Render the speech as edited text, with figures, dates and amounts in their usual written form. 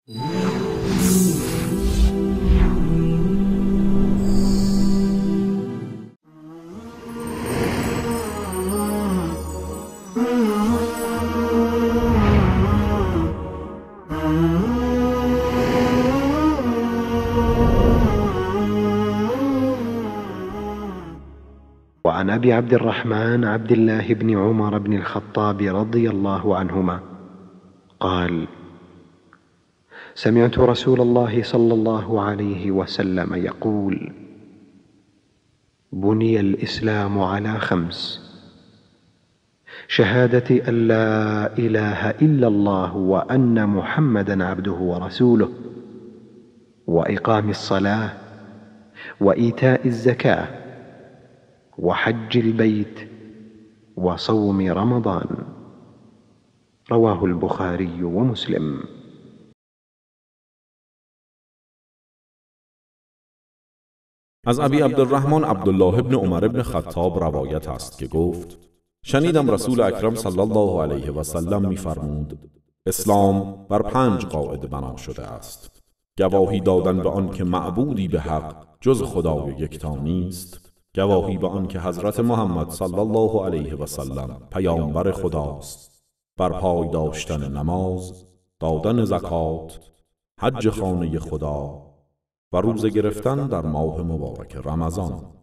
وعن أبي عبد الرحمن عبد الله بن عمر بن الخطاب رضي الله عنهما قال: سمعت رسول الله صلى الله عليه وسلم يقول: بني الإسلام على 5: شهادة أن لا إله إلا الله وأن محمدا عبده ورسوله، وإقام الصلاة، وإيتاء الزكاة، وحج البيت، وصوم رمضان. رواه البخاري ومسلم. از ابی عبدالرحمن عبدالله بن عمر بن خطاب روایت است که گفت: شنیدم رسول اکرم صلی الله علیه و سلم می‌فرمود: اسلام بر 5 قاعده بنا شده است: گواهی دادن به آن که معبودی به حق جز خدای یکتا نیست، گواهی به آن که حضرت محمد صلی الله علیه و سلم پیامبر خداست، برپای داشتن نماز، دادن زکات، حج خانه خدا و روزه گرفتن در ماه مبارک رمضان.